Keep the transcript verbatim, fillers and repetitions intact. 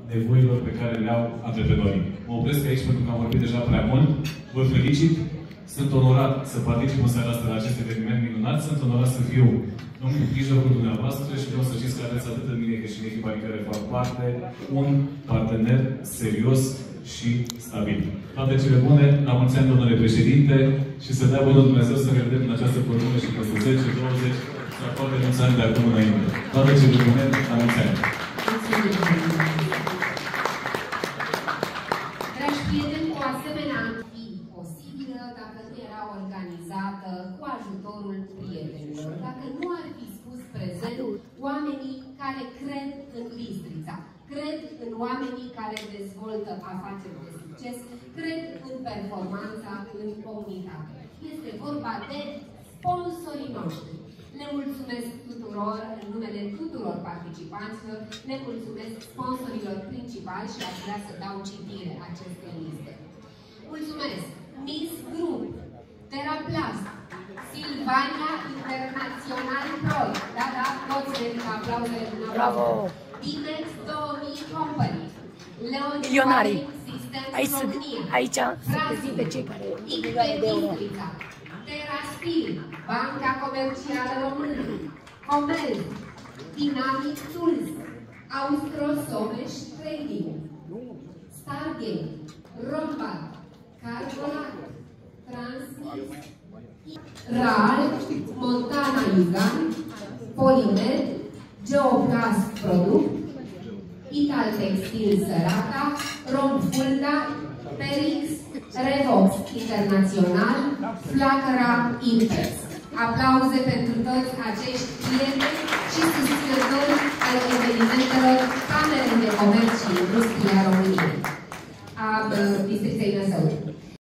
nevoilor pe care le au antreprenorii. Mă opresc aici pentru că am vorbit deja prea mult. Vă felicit. Sunt onorat să particip în seara asta la acest eveniment minunat. Sunt onorat să fiu în mijlocul dumneavoastră și vreau să știți că aveți atât în mine cât și în echipa din care fac parte un partener serios și stabil. Toate cele bune, la mulți ani, domnule președinte, și să dea bunul Dumnezeu să ne vedem în această formulă și peste zece douăzeci să foarte mulți ani de acum înainte. Toate cele bune, la mulți ani! Dragi prieteni, o asemenea fi posibilă dacă nu era organizată cu ajutorul prietenilor, dacă nu ar fi spus prezent oamenii care cred în Bistrița, cred în oamenii care dezvoltă afaceri de succes, cred în performanța în comunitate. Este vorba de sponsorii noștri. Le mulțumesc tuturor, în numele tuturor participanților, le mulțumesc sponsorilor principali și aș vrea să dau citire acestei liste. Mulțumesc! Miss Group, Teraplast, Silvania International Pro, da, da, toți merită aplauzele dumneavoastră. Bravo! Binex două mii Company, Leon Systems România, aici se prezintă cei care au milioane de euro. Terastil, Banca Comercială Română, Comel, Dynamic Tools, Austrosomeș Trading, Stargate, Rombat, Cargolat, Transmis, Raal, Montana Yugan, Polimed, Geoplast Product, Ital Textil Sărata, Rom Fulda, Perix, Revox Internațional, Flacăra Impex. Aplauze pentru toți acești prieteni și susținători ai evenimentelor Camerei de Comerț și Industria României a Bistriței Năsăuri.